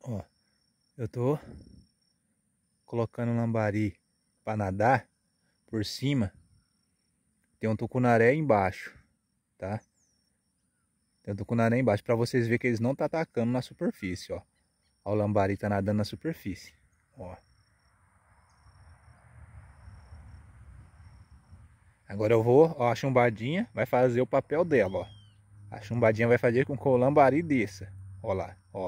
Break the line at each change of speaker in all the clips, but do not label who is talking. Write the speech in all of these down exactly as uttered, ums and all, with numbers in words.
Ó, eu tô colocando um lambari para nadar por cima. Tem um tucunaré embaixo, tá? Tem um tucunaré embaixo para vocês verem que eles não tá atacando na superfície, ó. Ó, o lambari tá nadando na superfície, ó. Agora eu vou, ó, a chumbadinha vai fazer o papel dela, ó. A chumbadinha vai fazer com que o lambari desça. Ó lá, ó.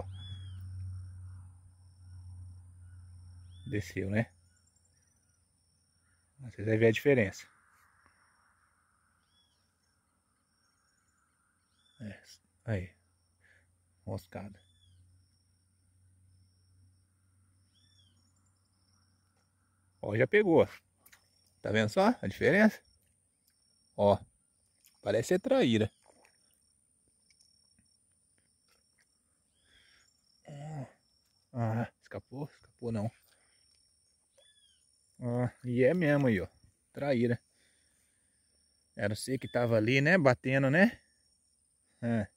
Desceu, né? Vocês vão ver a diferença. É, aí. Moscada. Ó, já pegou. Tá vendo só a diferença? Ó, parece ser traíra. Ah, escapou? Escapou não. Ah, e é mesmo aí, ó. Traíra. Era você que tava ali, né? Batendo, né? Ah.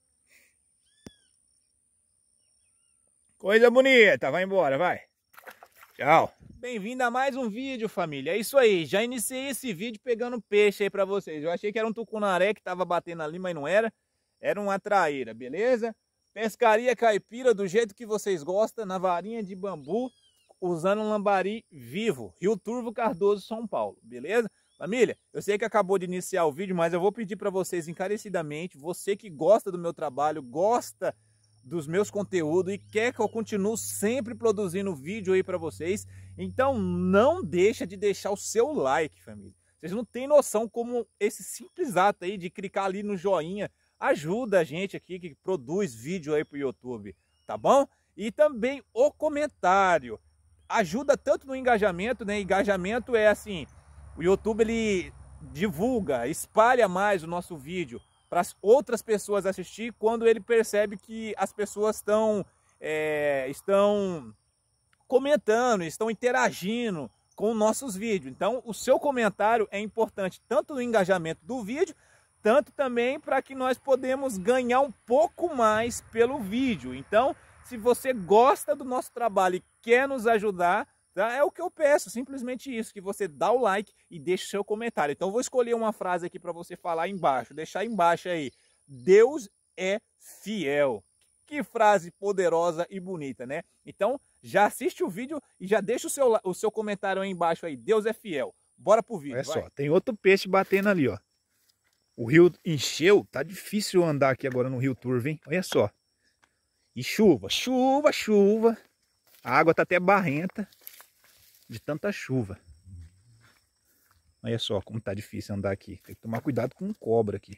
Coisa bonita. Vai embora, vai. Tchau. Bem-vindo a mais um vídeo, família. É isso aí. Já iniciei esse vídeo pegando peixe aí pra vocês. Eu achei que era um tucunaré que tava batendo ali, mas não era. Era uma traíra, beleza? Pescaria caipira do jeito que vocês gostam, na varinha de bambu, usando um lambari vivo. Rio Turvo Cardoso, São Paulo, beleza? Família, eu sei que acabou de iniciar o vídeo, mas eu vou pedir para vocês encarecidamente, você que gosta do meu trabalho, gosta dos meus conteúdos e quer que eu continue sempre produzindo vídeo aí para vocês, então não deixa de deixar o seu like, família. Vocês não têm noção como esse simples ato aí de clicar ali no joinha ajuda a gente aqui que produz vídeo aí pro YouTube, tá bom? E também o comentário ajuda tanto no engajamento, né? Engajamento é assim, o YouTube ele divulga, espalha mais o nosso vídeo para as outras pessoas assistir quando ele percebe que as pessoas estão é, estão comentando, estão interagindo com nossos vídeos. Então, o seu comentário é importante tanto no engajamento do vídeo, tanto também para que nós podemos ganhar um pouco mais pelo vídeo. Então, se você gosta do nosso trabalho e quer nos ajudar, tá? É o que eu peço, simplesmente isso, que você dá o like e deixe o seu comentário. Então, eu vou escolher uma frase aqui para você falar embaixo, deixar embaixo aí. Deus é fiel. Que frase poderosa e bonita, né? Então, já assiste o vídeo e já deixa o seu, o seu comentário aí embaixo aí. Deus é fiel. Bora pro vídeo,
Olha
vai.
só, tem outro peixe batendo ali, ó. O rio encheu, tá difícil andar aqui agora no Rio Turvo, hein? Olha só. E chuva, chuva, chuva. A água tá até barrenta de tanta chuva. Olha só como tá difícil andar aqui. Tem que tomar cuidado com cobra aqui.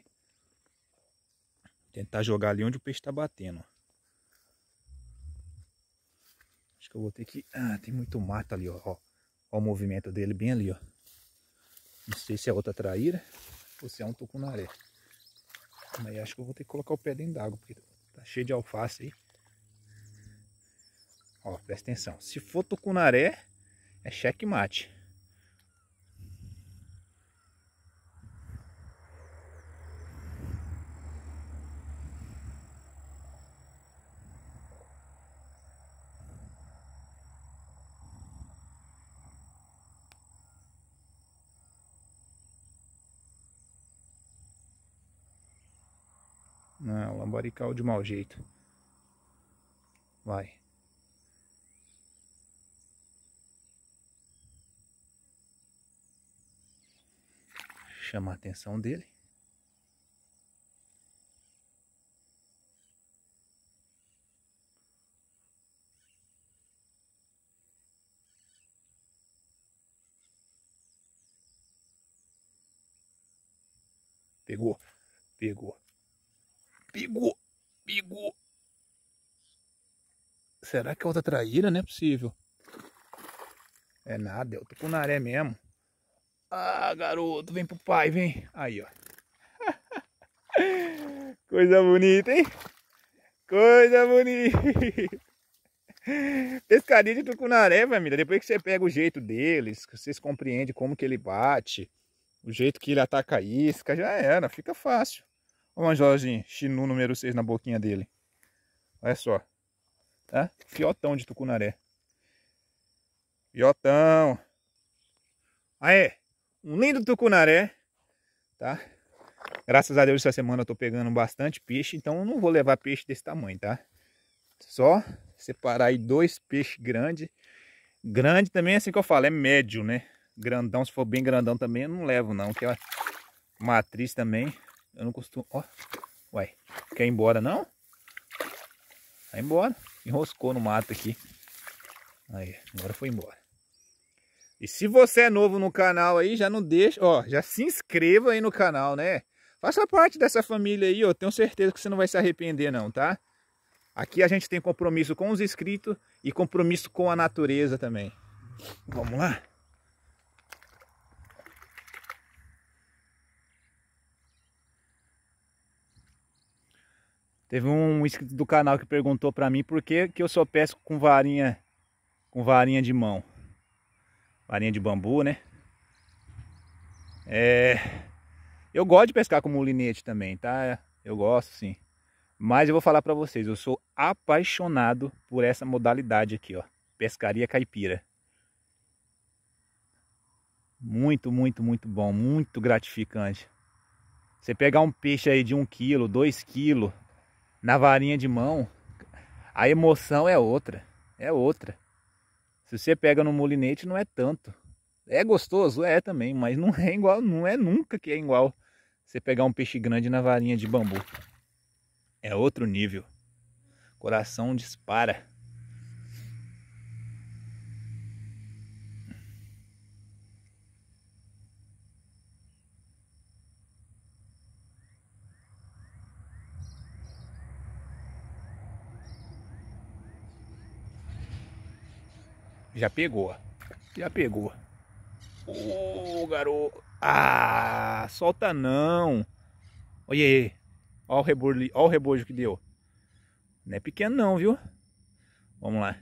Tentar jogar ali onde o peixe tá batendo. Acho que eu vou ter que... Ah, tem muito mato ali, ó. Ó, ó o movimento dele bem ali, ó. Não sei se é outra traíra ou se é um tucunaré. Mas acho que eu vou ter que colocar o pé dentro d'água, porque tá cheio de alface aí. Ó, presta atenção. Se for tucunaré, é checkmate. Não, lambari caiu de mau jeito. Vai. Chama a atenção dele. Pegou, pegou, pegou, pegou. Será que é outra traíra? Não é possível. É nada, é o tucunaré mesmo. Ah, garoto, vem pro pai, vem. Aí, ó. Coisa bonita, hein? Coisa bonita. Pescaria de tucunaré, família. Depois que você pega o jeito deles, que vocês compreendem como que ele bate, o jeito que ele ataca a isca, já era, fica fácil. Olha o anjolzinho, chinu número seis na boquinha dele. Olha só. tá? Fiotão de tucunaré. Fiotão. Aê, um lindo tucunaré, tá? Graças a Deus essa semana eu tô pegando bastante peixe, então eu não vou levar peixe desse tamanho, tá? Só separar aí dois peixes grandes. Grande também, assim que eu falo, é médio, né? Grandão, se for bem grandão também, eu não levo não, que é matriz também. Eu não costumo... Ó, uai, quer ir embora não? Vai embora. Enroscou no mato aqui. Aí, agora foi embora. E se você é novo no canal aí, já não deixa, ó, já se inscreva aí no canal, né? Faça parte dessa família aí, ó. Tenho certeza que você não vai se arrepender não, tá? Aqui a gente tem compromisso com os inscritos e compromisso com a natureza também. Vamos lá? Teve um inscrito do canal que perguntou pra mim por que que eu só pesco com varinha, com varinha de mão. Varinha de bambu, né? É... Eu gosto de pescar com molinete também, tá? Eu gosto sim. Mas eu vou falar pra vocês, eu sou apaixonado por essa modalidade aqui, ó. Pescaria caipira. Muito, muito, muito bom. Muito gratificante. Você pegar um peixe aí de um quilo, dois quilos, na varinha de mão, a emoção é outra. É outra. Se você pega no molinete, não é tanto. É gostoso? É também, mas não é igual, não é nunca que é igual você pegar um peixe grande na varinha de bambu. É outro nível. Coração dispara. Já pegou. Já pegou. Ô, garoto. Ah, solta não. Olha aí. Olha o rebojo, olha o rebojo que deu. Não é pequeno não, viu? Vamos lá.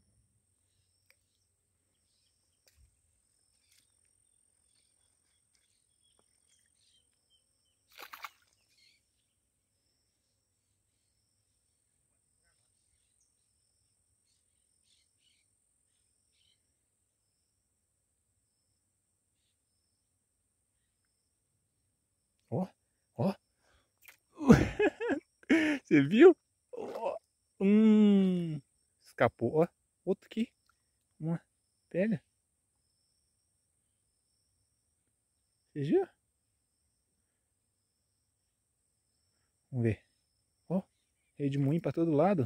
Ó, ó. Você viu? Ó. Hum. Escapou. Ó, outro aqui. Uma. Pega. Você viu? Vamos ver. Ó, rede de moinho pra todo lado.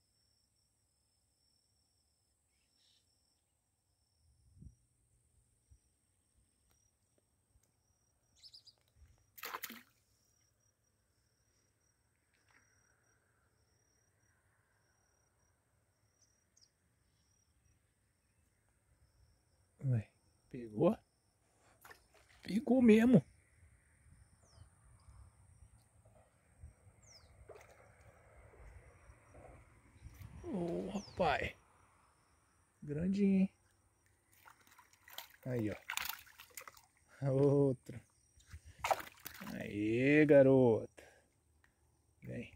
Ué, pegou? Pegou mesmo. Ô, rapaz. Grandinho, hein? Aí, ó. Outro. Aí, garoto. Vem.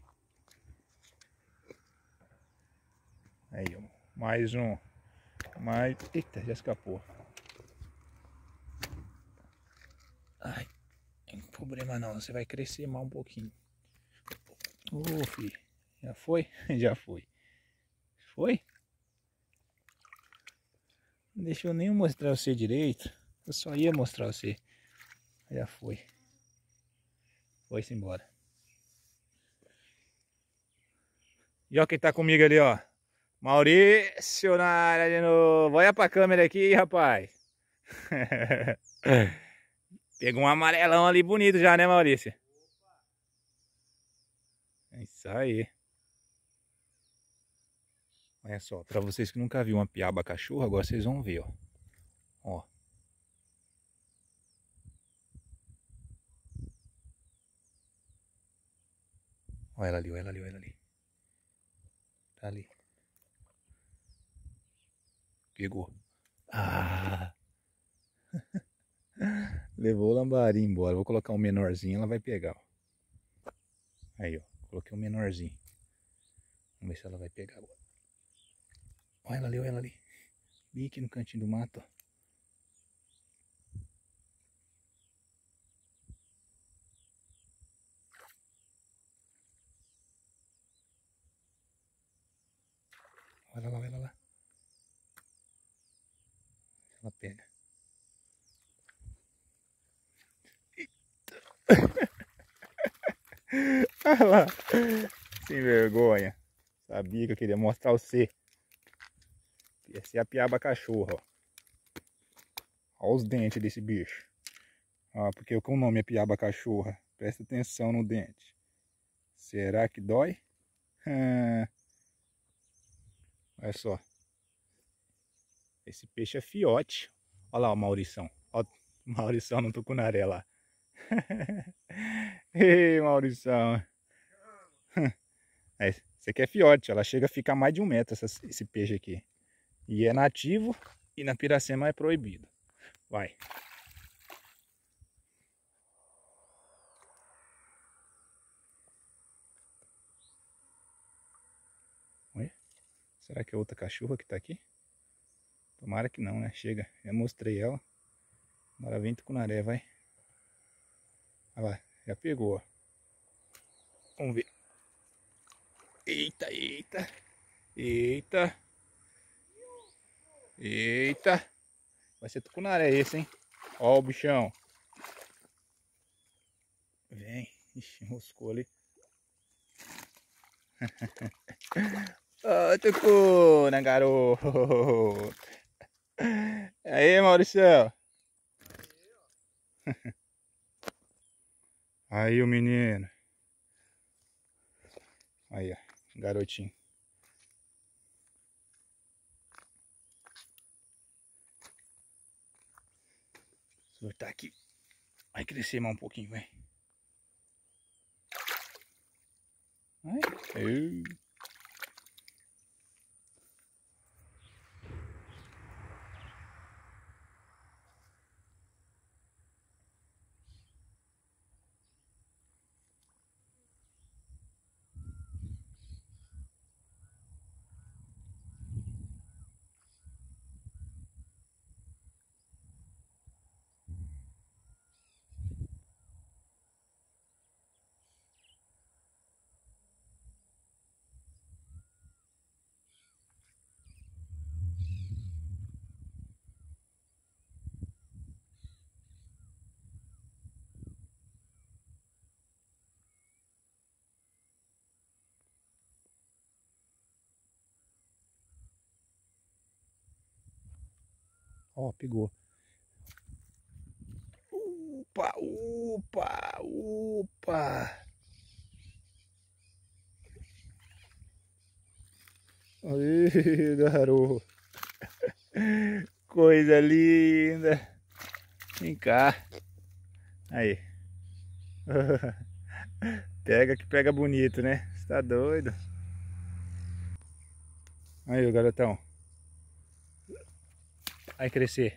Aí, ó. Mais um. Mais... Eita, já escapou. Ai, não tem problema não. Você vai crescer mais um pouquinho. Ô, oh, filho. Já foi? Já foi. Foi? Não deixou nem mostrar você direito. Eu só ia mostrar você. Já foi. Foi-se embora. E ó quem tá comigo ali, ó. Maurício na área de novo. Olha pra câmera aqui, rapaz. Pegou um amarelão ali bonito já, né, Maurício? É isso aí. Olha só, pra vocês que nunca viram uma piaba cachorro, agora vocês vão ver, ó. Ó. Olha ela ali, olha ela ali, olha ela ali. Tá ali. Pegou. Ah! Levou o lambari embora. Vou colocar um menorzinho, ela vai pegar, ó. Aí, ó. Coloquei um menorzinho. Vamos ver se ela vai pegar agora. Olha ela ali, olha ela ali. Bem aqui no cantinho do mato, ó. Olha lá, olha lá. Ela pega. Olha lá. Sem vergonha. Sabia que eu queria mostrar você. Essa é a piaba cachorra, ó. Olha os dentes desse bicho. Ó, porque o nome é piaba cachorra. Presta atenção no dente. Será que dói? Ah. Olha só. Esse peixe é fiote. Olha lá o Maurição. Olha o Maurição no tucunaré lá. Ei, Maurição. É, esse aqui é fiote. Ela chega a ficar mais de um metro, essa, esse peixe aqui. E é nativo e na Piracema é proibido. Vai. Oi? Será que é outra cachorra que tá aqui? Tomara que não, né? Chega. Já mostrei ela. Agora vem tucunaré, vai. Olha lá. Já pegou, ó. Vamos ver. Eita, eita. Eita. Eita. Vai ser tucunaré esse, hein? Ó o bichão. Vem. Ixi, enroscou ali. Ô, tucuna, garoto. Aí, Maurício. Aí, o menino. Aí, ó. Garotinho. Vou tá aqui. Vai crescer mais um pouquinho, vai. Vai. Aí. Ó, pegou. Upa, upa, upa. Aí, garoto. Coisa linda. Vem cá. Aí. Pega que pega bonito, né? Você tá doido? Aí, o garotão. Vai crescer.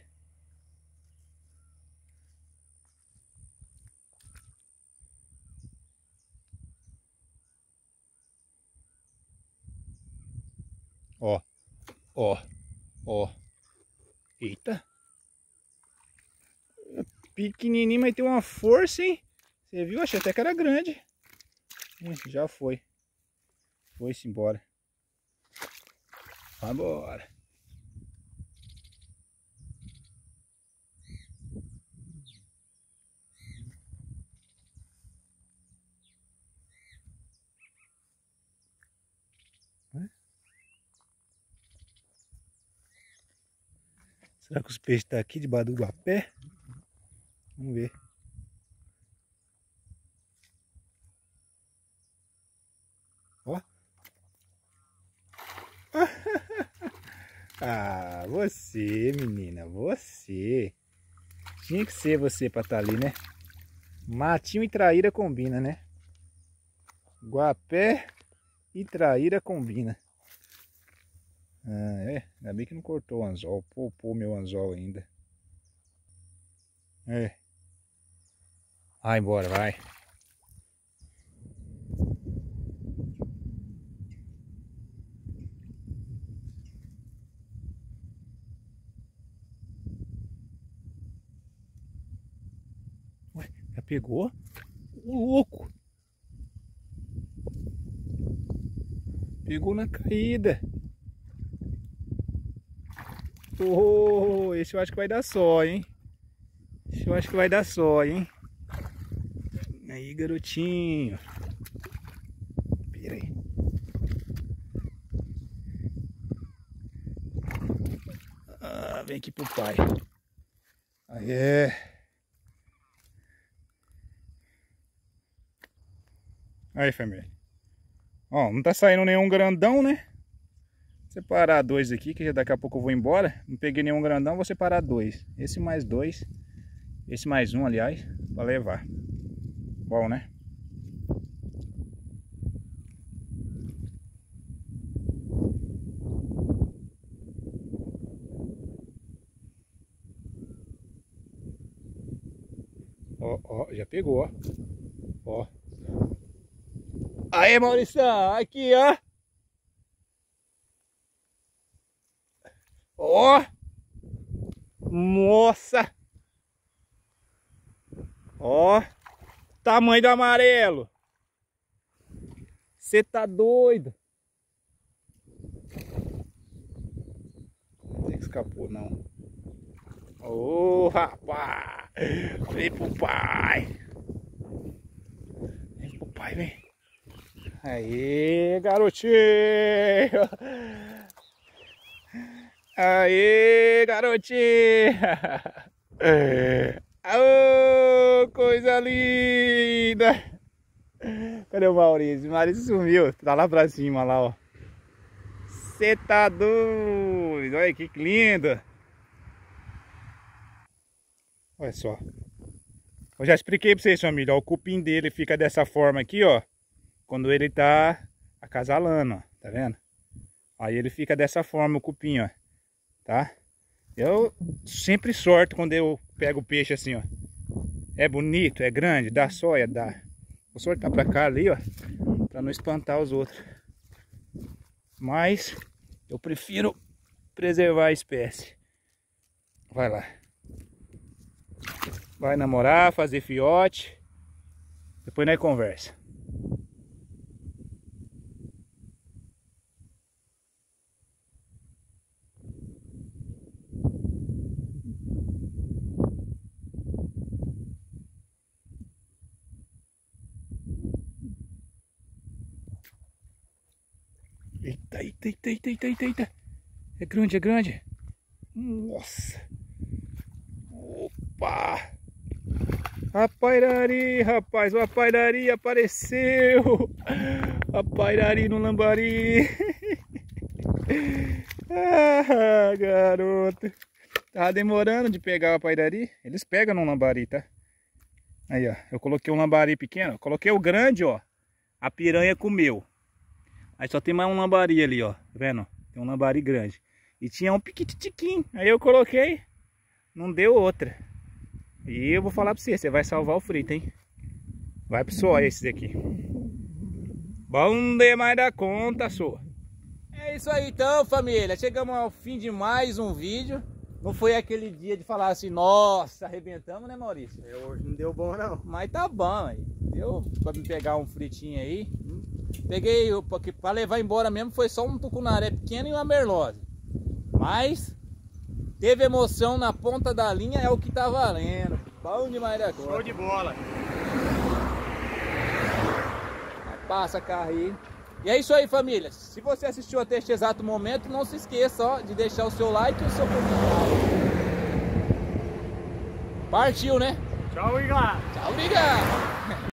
Ó, ó, ó. Eita. Pequenininho, mas tem uma força, hein? Você viu? Achei até que era grande. Ih, já foi. Foi-se embora. Vai embora. Será que os peixes estão aqui debaixo do guapé? Vamos ver. Ó. Ah, você, menina, você. Tinha que ser você pra estar ali, né? Matinho e traíra combina, né? Guapé e traíra combina. Ah, é. Ainda bem que não cortou o anzol. Poupou meu anzol ainda. É. Vai embora, vai. pegou? Ô, louco! Pegou na caída. Oh, esse eu acho que vai dar só, hein? Esse eu acho que vai dar só, hein? Aí, garotinho. Pera aí. Ah, vem aqui pro pai. Aí é. Aí, família. Ó, não tá saindo nenhum grandão, né? Vou separar dois aqui, que daqui a pouco eu vou embora. Não peguei nenhum grandão, vou separar dois. Esse mais dois. Esse mais um, aliás, pra levar. Bom, né? Ó, ó, já pegou, ó. Ó. Aí, Maurição, aqui, ó. Ó. Nossa. Ó. Tamanho do amarelo. Você tá doido? Não tem que escapou, não. Ô, rapaz. Vem pro pai. Vem pro pai, vem. Aê, garotinho! Aê, garotinho! Aô, coisa linda! Cadê o Maurício? O Maurício sumiu, tá lá pra cima, lá, ó. Cê tá doido! Olha que lindo! Olha só. Eu já expliquei pra vocês, família, ó, o cupim dele fica dessa forma aqui, ó. Quando ele tá acasalando, ó, tá vendo? Aí ele fica dessa forma, o cupim, ó, tá? Eu sempre sorto quando eu pego o peixe assim, ó. É bonito, é grande, dá sóia, dá. Vou sortar pra cá ali, ó, pra não espantar os outros. Mas eu prefiro preservar a espécie. Vai lá. Vai namorar, fazer fiote. Depois nós conversa. Eita, eita, eita, eita, eita, eita, eita. É grande, é grande. Nossa. Opa. A pairari, rapaz. O pairari apareceu. A pairari no lambari. Ah, garoto. Tava demorando de pegar a pairari. Eles pegam no lambari, tá? Aí, ó. Eu coloquei um lambari pequeno. Coloquei o grande, ó. A piranha comeu. Aí só tem mais um lambari ali, ó. Tá vendo? Tem um lambari grande. E tinha um piquititiquinho. Aí eu coloquei. Não deu outra. E eu vou falar pra você. Você vai salvar o frito, hein? Vai pro só esse daqui. Bom demais da conta, só.
É isso aí então, família. Chegamos ao fim de mais um vídeo. Não foi aquele dia de falar assim, nossa, arrebentamos, né, Maurício?
Hoje não deu bom, não.
Mas tá bom aí. Deu pra me pegar um fritinho aí. Peguei, porque para levar embora mesmo foi só um tucunaré pequeno e uma merlosa. Mas teve emoção na ponta da linha, é o que tá valendo. Bom demais da conta.
Show de bola.
Passa carro aí. E é isso aí, família. Se você assistiu até este exato momento, não se esqueça ó, de deixar o seu like e o seu comentário. Partiu, né?
Tchau, Igor.
Tchau, obrigado.